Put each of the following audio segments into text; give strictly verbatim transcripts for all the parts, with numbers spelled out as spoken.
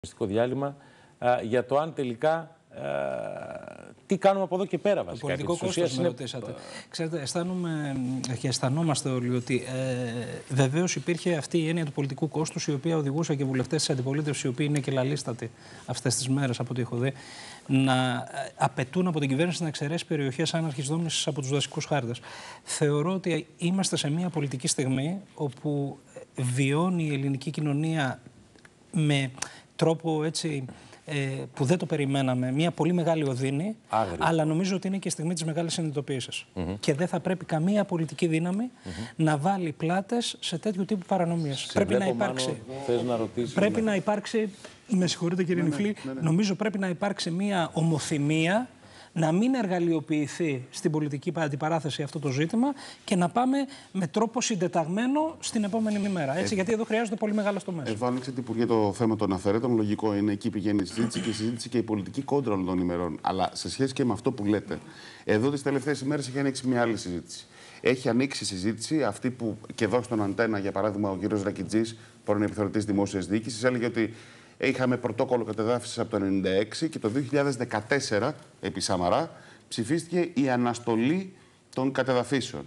διάλειμμα α, για το αν τελικά α, τι κάνουμε από εδώ και πέρα βασικά. Το πολιτικό κόστος με ρωτήσατε. Ξέρετε, αισθάνομαι και αισθανόμαστε όλοι ότι ε, βεβαίως υπήρχε αυτή η έννοια του πολιτικού κόστους, η οποία οδηγούσε και βουλευτές της αντιπολίτευσης, οι οποίοι είναι και λαλίστατοι αυτές τις μέρες από ό,τι έχω δει, να απαιτούν από την κυβέρνηση να εξαιρέσει περιοχές άναρχης δόμησης από τους δασικούς χάρτες. Θεωρώ ότι είμαστε σε μια πολιτική στιγμή όπου βιώνει η ελληνική κοινωνία με τρόπο έτσι ε, που δεν το περιμέναμε, μια πολύ μεγάλη οδύνη, Άγρη. αλλά νομίζω ότι είναι και η στιγμή της μεγάλης συνειδητοποίησης. Mm-hmm. Και δεν θα πρέπει καμία πολιτική δύναμη mm-hmm. να βάλει πλάτες σε τέτοιου τύπου παρανομίες. Πρέπει να υπάρξει. Θες να ρωτήσεις, πρέπει ναι. να υπάρξει. Με συγχωρείτε κύριε ναι, Νιφλή, ναι, ναι. νομίζω πρέπει να υπάρξει μια ομοθυμία, να μην εργαλειοποιηθεί στην πολιτική αντιπαράθεση αυτό το ζήτημα και να πάμε με τρόπο συντεταγμένο στην επόμενη μέρα. Έτσι, ε, γιατί εδώ χρειάζονται πολύ μεγάλα τομές. Εδώ άνοιξε την Υπουργέ το θέμα των αφαιρέτων. Λογικό είναι, εκεί πηγαίνει η συζήτηση και η συζήτηση και η πολιτική κόντρα όλων των ημερών. Αλλά σε σχέση και με αυτό που λέτε, εδώ τις τελευταίες ημέρες έχει ανοίξει μια άλλη συζήτηση. Έχει ανοίξει η συζήτηση, αυτή που και εδώ στον Αντένα, για παράδειγμα, ο κ. Ρακιτζής, πρώην επιθεωρητής δημόσιας διοίκησης, έλεγε ότι είχαμε πρωτόκολλο κατεδάφισης από το χίλια εννιακόσια ενενήντα έξι και το δύο χιλιάδες δεκατέσσερα, επί Σαμαρά, ψηφίστηκε η αναστολή των κατεδαφίσεων.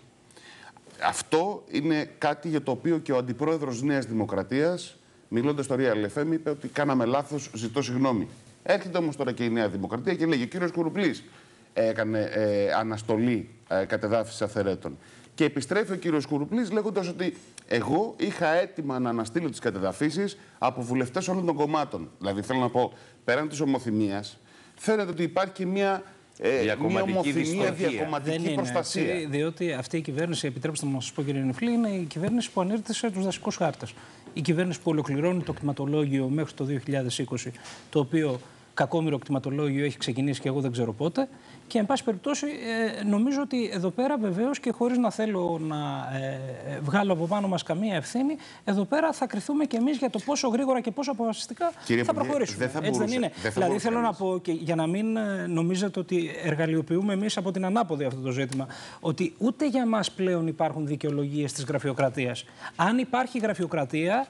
Αυτό είναι κάτι για το οποίο και ο αντιπρόεδρος Νέας Δημοκρατίας, μιλώντας στο Real εφ εμ, είπε ότι κάναμε λάθος, ζητώ συγγνώμη. Έρχεται όμως τώρα και η Νέα Δημοκρατία και λέγει: ο κύριος Κουρουπλής έκανε ε, αναστολή ε, κατεδάφισης αφαιρέτων. Και επιστρέφει ο κύριος Κουρουπλής λέγοντας ότι εγώ είχα έτοιμα να αναστείλω τις κατεδαφίσεις από βουλευτές όλων των κομμάτων. Δηλαδή, θέλω να πω, πέραν της ομοθυμίας, φαίνεται ότι υπάρχει και μια, ε, μια ομοθυμία, διακομματική προστασία. Είναι, διότι αυτή η κυβέρνηση, επιτρέψτε μου να σας πω κύριε Νιφλή, είναι η κυβέρνηση που ανήρτησε τους δασικούς χάρτες. Η κυβέρνηση που ολοκληρώνει το κτηματολόγιο μέχρι το δύο χιλιάδες είκοσι, το οποίο κακόμοιρο κτηματολόγιο έχει ξεκινήσει και εγώ δεν ξέρω πότε. Και, εν πάση περιπτώσει, ε, νομίζω ότι εδώ πέρα βεβαίως και χωρίς να θέλω να ε, βγάλω από πάνω μας καμία ευθύνη, εδώ πέρα θα κριθούμε κι εμείς για το πόσο γρήγορα και πόσο αποφασιστικά Κύριε θα Υπουργέ, προχωρήσουμε. Δεν θα Έτσι μπορούσε, δεν είναι. δεν θα δηλαδή, θέλω εμείς. να πω, και για να μην νομίζετε ότι εργαλειοποιούμε εμείς από την ανάποδη αυτό το ζήτημα, ότι ούτε για μας πλέον υπάρχουν δικαιολογίες της γραφειοκρατίας. Αν υπάρχει γραφειοκρατία,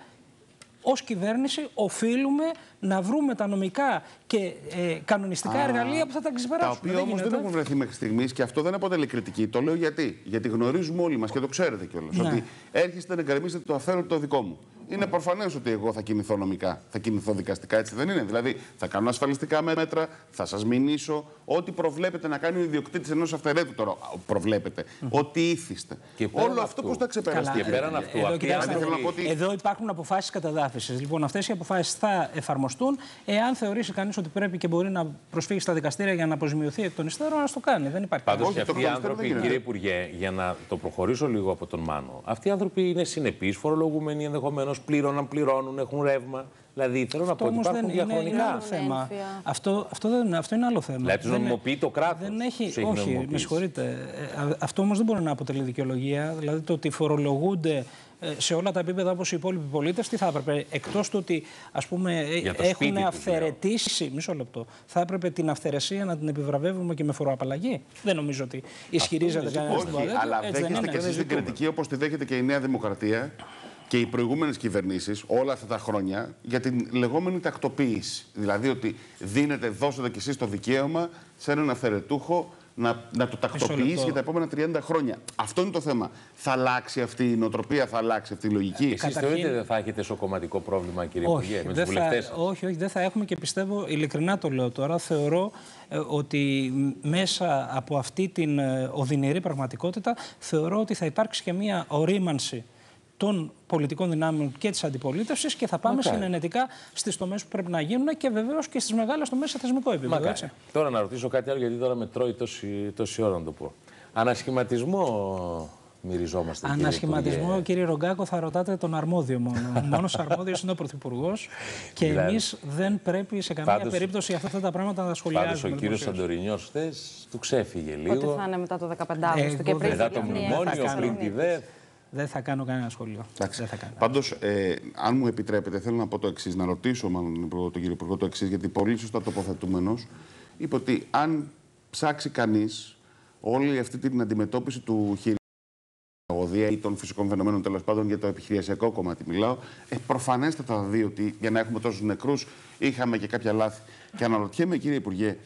ως κυβέρνηση οφείλουμε να βρούμε τα νομικά και ε, κανονιστικά Α, εργαλεία που θα τα ξεπεράσουμε. Τα οποία όμως δεν έχουν βρεθεί μέχρι στιγμής και αυτό δεν αποτελεί κριτική. Το λέω γιατί. Γιατί γνωρίζουμε όλοι μας και το ξέρετε κιόλας. Ναι. Ότι έρχεστε να εγκαρεμίσετε το αφαίρετο το δικό μου. Είναι προφανές ότι εγώ θα κινηθώ νομικά, θα κινηθώ δικαστικά, έτσι δεν είναι? Δηλαδή θα κάνω ασφαλιστικά μέτρα, θα σας μηνύσω. Ό,τι προβλέπετε να κάνει ο ιδιοκτήτης ενός αυθαιρέτου τώρα, προβλέπετε. Mm-hmm. Ό,τι ήθιστε. Όλο αυτό πώς θα ξεπεραστεί? Και πέραν αυτού, εδώ, αυτή ότι... εδώ υπάρχουν αποφάσεις κατεδάφισης. Λοιπόν, αυτές οι αποφάσεις θα εφαρμοστούν εάν θεωρήσει κανείς ότι πρέπει και μπορεί να προσφύγει στα δικαστήρια για να αποζημιωθεί εκ των υστέρων, να το κάνει. Δεν υπάρχει. Πάντως και αυτοί οι άνθρωποι, κύριε Υπουργέ, για να το προχωρήσω λίγο από τον Μάνο, αυτοί οι άνθρωποι είναι συνεπείς, φορολογούμενοι ενδεχομένως, πλήρωναν, πληρώνουν, έχουν ρεύμα. Δηλαδή, θέλω να πω ότι υπάρχουν διαχρονικά. Είναι άλλο θέμα. Αυτό, αυτό, δεν, αυτό είναι άλλο θέμα. Δηλαδή, τους νομιμοποιεί το κράτος. Δεν έχει, έχει όχι, με συγχωρείτε. Αυτό όμως δεν μπορεί να αποτελεί δικαιολογία. Δηλαδή, το ότι φορολογούνται σε όλα τα επίπεδα όπως οι υπόλοιποι πολίτες, τι θα έπρεπε, εκτός του ότι ας πούμε έχουν αυθαιρετήσει, μισό λεπτό, θα έπρεπε την αυθαιρεσία να την επιβραβεύουμε και με φοροαπαλλαγή? Δεν νομίζω ότι ισχυρίζεται κανένας. Όχι, αλλά δέχεστε και εσείς την κριτική όπως τη δέχεται και η Νέα Δημοκρατία και οι προηγούμενες κυβερνήσεις όλα αυτά τα χρόνια για την λεγόμενη τακτοποίηση. Δηλαδή ότι δίνετε, δώσετε κι εσείς το δικαίωμα σε έναν αυθαιρετούχο να, να το τακτοποιήσει για τα επόμενα τριάντα χρόνια. Αυτό είναι το θέμα. Θα αλλάξει αυτή η νοοτροπία, θα αλλάξει αυτή η λογική? Εσείς Καταρχήν... θεωρείτε ότι δεν θα έχετε σοκομματικό πρόβλημα, κύριε Υπουργέ, με τους βουλευτές σας? Όχι, όχι, δεν θα έχουμε και πιστεύω, ειλικρινά το λέω τώρα, θεωρώ ε, ότι μέσα από αυτή την ε, οδυνηρή πραγματικότητα θεωρώ ότι θα υπάρξει και μια ορίμανση των πολιτικών δυνάμεων και της αντιπολίτευσης και θα πάμε okay. συνενετικά στις τομές που πρέπει να γίνουν και βεβαίως και στις μεγάλες τομές σε θεσμικό επίπεδο. Έτσι. Τώρα να ρωτήσω κάτι άλλο, γιατί τώρα με τρώει τόση, τόση ώρα να το πω. Ανασχηματισμό μυριζόμαστε. Ανασχηματισμό, κύριε, κύριε Ρογκάκο, θα ρωτάτε τον αρμόδιο μόνο. Μόνος αρμόδιος είναι ο Πρωθυπουργός και δηλαδή, εμείς δεν πρέπει σε καμία πάντως, περίπτωση αυτά τα πράγματα να τα σχολιάζουμε. Πάντως ο κύριος Σαντορινιός χθες του ξέφυγε λίγο. Πότε θα είναι μετά το δεκαπέντε Αυγούστου και πριν μετά το μνημόνιο, πριν τη ΔΕΘ. Δεν θα κάνω κανένα σχόλιο. Πάντως, ε, αν μου επιτρέπετε, θέλω να πω το εξής, να ρωτήσω μάλλον τον κύριο Υπουργό το εξής, γιατί πολύ σωστά τοποθετούμενος είπε ότι αν ψάξει κανείς όλη αυτή την αντιμετώπιση του χειριστή, βία ή των φυσικών φαινομένων, τέλος πάντων, για το επιχειρησιακό κομμάτι μιλάω. Ε, προφανέστατα θα δει ότι για να έχουμε τόσους νεκρούς είχαμε και κάποια λάθη. Και αναρωτιέμαι, κύριε Υπουργέ,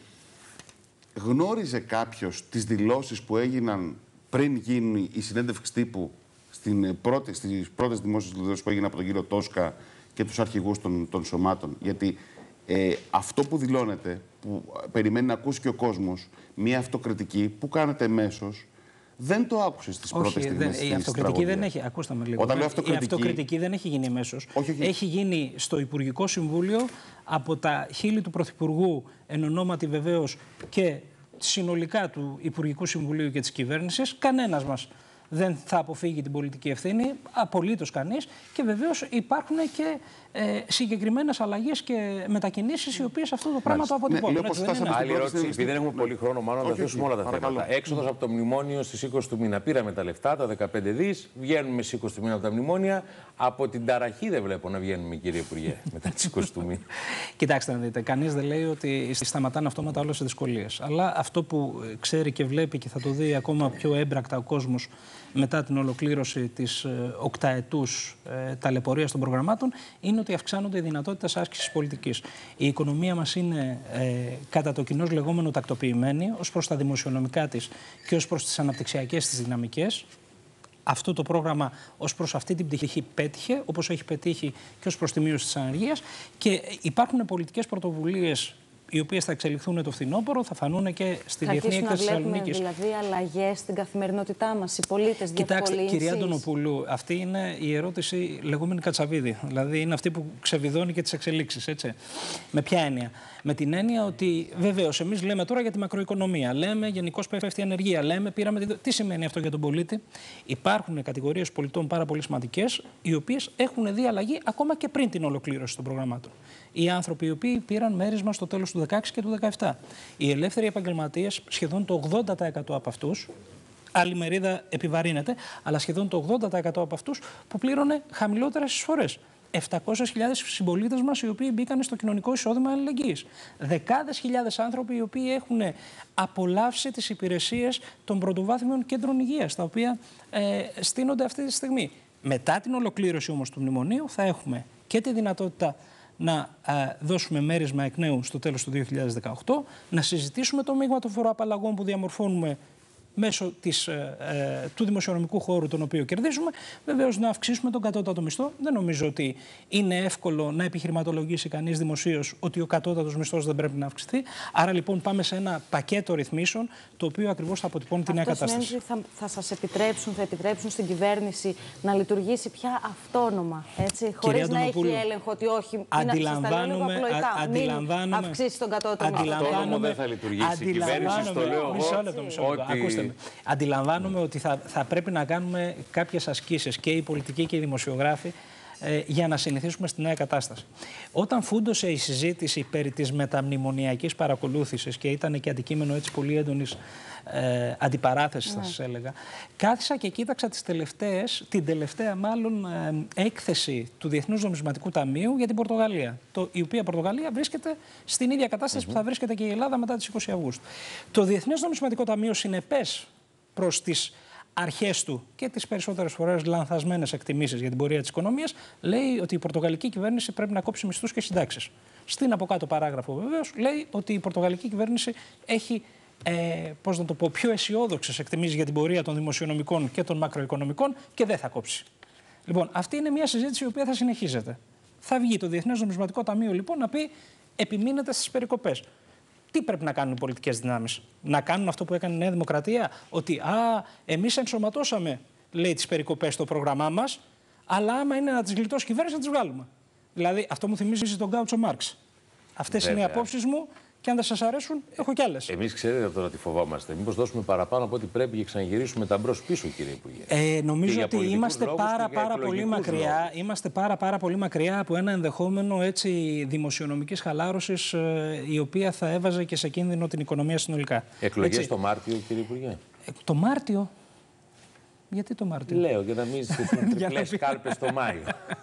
γνώριζε κάποιος τις δηλώσεις που έγιναν πριν γίνει η συνέντευξη τύπου στην πρώτη, στις πρώτες δημόσιες δηλώσεις που έγιναν από τον κύριο Τόσκα και τους αρχηγούς των, των σωμάτων? Γιατί ε, αυτό που δηλώνεται, που περιμένει να ακούσει και ο κόσμος, μια αυτοκριτική που κάνετε εμέσως, δεν το άκουσε στις πρώτες στιγμές. Η αυτοκριτική δεν έχει. Ακούστε με λίγο. Όταν λέω αυτοκριτική, η αυτοκριτική δεν έχει γίνει εμέσως. Έχει γίνει στο Υπουργικό Συμβούλιο από τα χείλη του Πρωθυπουργού, εν ονόματι βεβαίως και συνολικά του Υπουργικού Συμβουλίου και της κυβέρνησης. Κανένας μας δεν θα αποφύγει την πολιτική ευθύνη, απολύτως κανείς. Και βεβαίως υπάρχουν και ε, συγκεκριμένες αλλαγές και μετακινήσεις οι οποίες αυτό το πράγμα το αποτυπώνουν. Ναι, άλλη ερώτηση, επειδή δεν έχουμε πολύ χρόνο, μάλλον να θέσουμε όλα τα παρακαλώ. θέματα. Έξοδος από το μνημόνιο στις είκοσι του μήνα. Πήραμε τα λεφτά, τα δεκαπέντε δις, βγαίνουμε στις είκοσι του μήνα από τα μνημόνια. Από την ταραχή δεν βλέπω να βγαίνουμε, κύριε Υπουργέ, μετά τις είκοσι του μήνα. Κοιτάξτε να δείτε, κανείς δεν λέει ότι σταματάνε αυτόματα όλες τις δυσκολίες. Αλλά αυτό που ξέρει και βλέπει και θα το δει ακόμα πιο έμπρακτα ο κόσμος μετά την ολοκλήρωση της ε, οκταετούς ε, ταλαιπωρίας των προγραμμάτων, είναι ότι αυξάνονται οι δυνατότητες άσκησης πολιτικής. Η οικονομία μας είναι ε, κατά το κοινώς λεγόμενο τακτοποιημένη ως προς τα δημοσιονομικά της και ως προς τις αναπτυξιακές της δυναμικές. Αυτό το πρόγραμμα ως προς αυτή την πτυχή πέτυχε, όπως έχει πετύχει και ως προς τη μείωση της ανεργίας, και υπάρχουν πολιτικές πρωτοβουλίες οι οποίες θα εξελιχθούν το φθινόπωρο, θα φανούν και στη θα Διεθνή Έκθεση Θεσσαλονίκης. Δηλαδή αλλαγές στην καθημερινότητά μας, οι πολίτες, Κοιτάξτε, διευκολύνσεις. κυρία Αντωνοπούλου, αυτή είναι η ερώτηση λεγόμενη Κατσαβίδη. Δηλαδή είναι αυτή που ξεβιδώνει και τις εξελίξεις. Έτσι. Με ποια έννοια? Με την έννοια ότι βεβαίως εμείς λέμε τώρα για τη μακροοικονομία, λέμε γενικώς πέφτει η ανεργία, λέμε πήραμε. Τι σημαίνει αυτό για τον πολίτη? Υπάρχουν κατηγορίες πολιτών πάρα πολύ σημαντικές, οι οποίες έχουν δει αλλαγή ακόμα και πριν την ολοκλήρωση των προγραμμάτων. Οι άνθρωποι οι οποίοι πήραν μέρισμα στο τέλος του δεκαέξι και του δεκαεπτά. Οι ελεύθεροι επαγγελματίες, σχεδόν το ογδόντα τοις εκατό από αυτούς, άλλη μερίδα επιβαρύνεται, αλλά σχεδόν το ογδόντα τοις εκατό από αυτούς που πλήρωνε χαμηλότερες εισφορές. επτακόσιες χιλιάδες συμπολίτες μας οι οποίοι μπήκαν στο κοινωνικό εισόδημα αλληλεγγύης. Δεκάδες χιλιάδες άνθρωποι οι οποίοι έχουν απολαύσει τις υπηρεσίες των πρωτοβάθμιων κέντρων υγείας, τα οποία ε, στείνονται αυτή τη στιγμή. Μετά την ολοκλήρωση όμως του μνημονίου θα έχουμε και τη δυνατότητα να α, δώσουμε μέρισμα εκ νέου στο τέλος του δύο χιλιάδες δεκαοκτώ, να συζητήσουμε το μείγμα των φοροαπαλλαγών που διαμορφώνουμε μέσω της, ε, ε, του δημοσιονομικού χώρου τον οποίο κερδίζουμε, βεβαίως να αυξήσουμε τον κατώτατο μισθό. Δεν νομίζω ότι είναι εύκολο να επιχειρηματολογήσει κανείς δημοσίως ότι ο κατώτατος μισθός δεν πρέπει να αυξηθεί. Άρα λοιπόν πάμε σε ένα πακέτο ρυθμίσεων το οποίο ακριβώς θα αποτυπώνει τη νέα κατάσταση. Αυτό σημαίνει ότι θα, θα σας επιτρέψουν, θα επιτρέψουν στην κυβέρνηση να λειτουργήσει πια αυτόνομα, έτσι, χωρίς να έχει έλεγχο ότι όχι, αντιλαμβάνομαι, είναι απλοϊκά, αντιλαμβάνομαι, μην αυξήσει τον κατώτατο μισθό. Αυτόνομο δεν θα λειτουργήσει. Η κυβέρνηση, στο λέω εγώ, αντιλαμβάνομαι ότι θα, θα πρέπει να κάνουμε κάποιες ασκήσεις και οι πολιτικοί και οι δημοσιογράφοι ε, για να συνηθίσουμε στη νέα κατάσταση. Όταν φούντωσε η συζήτηση περί της μεταμνημονιακής παρακολούθησης και ήταν και αντικείμενο έτσι πολύ έντονης ε, αντιπαράθεσης, θα σας έλεγα, κάθισα και κοίταξα τις τελευταίες, την τελευταία μάλλον ε, έκθεση του Διεθνούς Νομισματικού Ταμείου για την Πορτογαλία, το, η οποία Πορτογαλία βρίσκεται στην ίδια κατάσταση mm-hmm. που θα βρίσκεται και η Ελλάδα μετά τις είκοσι Αυγούστου. Το Διεθνές Νομισματικό Ταμείο, συνεπές προς τις αρχές του και τις περισσότερες φορές λανθασμένες εκτιμήσεις για την πορεία της οικονομίας, λέει ότι η πορτογαλική κυβέρνηση πρέπει να κόψει μισθούς και συντάξεις. Στην από κάτω παράγραφο βεβαίως λέει ότι η πορτογαλική κυβέρνηση έχει ε, πώς να το πω, πιο αισιόδοξες εκτιμήσεις για την πορεία των δημοσιονομικών και των μακροοικονομικών και δεν θα κόψει. Λοιπόν, αυτή είναι μια συζήτηση η οποία θα συνεχίζεται. Θα βγει το Διεθνές Νομισματικό Ταμείο λοιπόν να πει επιμείνετε στις περικοπές. Τι πρέπει να κάνουν οι πολιτικές δυνάμεις? Να κάνουν αυτό που έκανε η Νέα Δημοκρατία, ότι α, εμείς ενσωματώσαμε, λέει, τις περικοπές στο πρόγραμμά μας, αλλά άμα είναι να τις γλιτώσει η κυβέρνηση, να τις βγάλουμε. Δηλαδή, αυτό μου θυμίζει τον Γκάουτσο Μάρξ. Αυτές Βέβαια. είναι οι απόψεις μου και αν δεν σας αρέσουν, έχω κι άλλες. Εμείς ξέρετε τώρα τι φοβόμαστε. Μήπως δώσουμε παραπάνω από ό,τι πρέπει και ξαναγυρίσουμε τα μπρος πίσω, κύριε Υπουργέ? Ε, νομίζω ότι είμαστε πάρα, πάρα πολύ μακριά. Είμαστε πάρα, πάρα πολύ μακριά από ένα ενδεχόμενο έτσι, δημοσιονομικής χαλάρωσης, ε, η οποία θα έβαζε και σε κίνδυνο την οικονομία συνολικά. Εκλογές έτσι. Το Μάρτιο, κύριε Υπουργέ? Ε, το Μάρτιο. Γιατί το Μάρτιο? Λέω, για να μην στηθούν τριπλές κάλπες το Μάιο.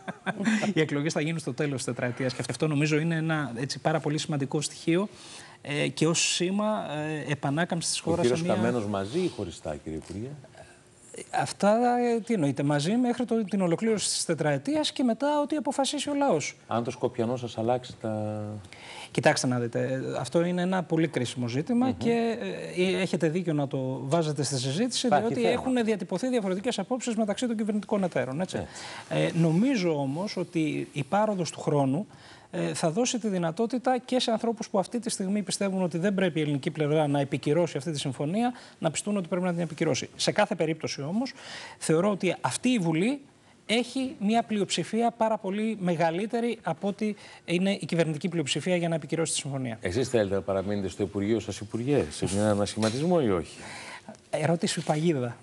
Οι εκλογές θα γίνουν στο τέλος της τετραετίας και αυτό νομίζω είναι ένα έτσι, πάρα πολύ σημαντικό στοιχείο ε, και ως σήμα ε, επανάκαμψης της χώρας. Ο κύριος μια... Καμένος μαζί ή χωριστά, κύριε Υπουργέ? Αυτά τι εννοείται, μαζί μέχρι το, την ολοκλήρωση της τετραετίας και μετά ό,τι αποφασίσει ο λαός. Αν το Σκοπιανό σας αλλάξει τα... Κοιτάξτε να δείτε, αυτό είναι ένα πολύ κρίσιμο ζήτημα mm-hmm. και ε, έχετε δίκιο να το βάζετε στη συζήτηση, Υπάρχει διότι θέμα. έχουν διατυπωθεί διαφορετικές απόψεις μεταξύ των κυβερνητικών εταίρων. Έτσι. Ε, νομίζω όμως ότι η πάροδος του χρόνου ε, θα δώσει τη δυνατότητα και σε ανθρώπους που αυτή τη στιγμή πιστεύουν ότι δεν πρέπει η ελληνική πλευρά να επικυρώσει αυτή τη συμφωνία, να πιστούν ότι πρέπει να την επικυρώσει. Σε κάθε περίπτωση όμως, θεωρώ ότι αυτή η Βουλή έχει μια πλειοψηφία πάρα πολύ μεγαλύτερη από ότι είναι η κυβερνητική πλειοψηφία για να επικυρώσει τη συμφωνία. Εσείς θέλετε να παραμείνετε στο Υπουργείο σας, Υπουργέ, σε μια ανασχηματισμό ή όχι? Ερώτηση παγίδα.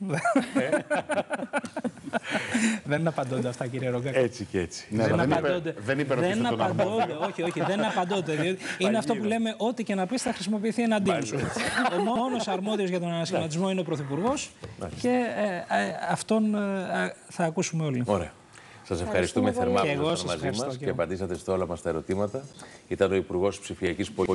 Δεν απαντώνται αυτά, κύριε Ρογκάκη. Έτσι και έτσι. Ναι, δεν, απαντώνται. Δεν είπε δεν απαντώνται. Όχι, όχι, δεν απαντώνται. Είναι αυτό που λέμε, ό,τι και να πεις θα χρησιμοποιηθεί εναντίον σου. Ο μόνος αρμόδιος για τον ανασχηματισμό είναι ο Πρωθυπουργός και ε, ε, αυτόν ε, θα ακούσουμε όλοι. Ωραία. Σας ευχαριστούμε θερμά που ήσασταν μαζί μας και απαντήσατε σε όλα μας τα ερωτήματα. Ήταν ο Υπουργός Ψηφιακής Πολιτικής.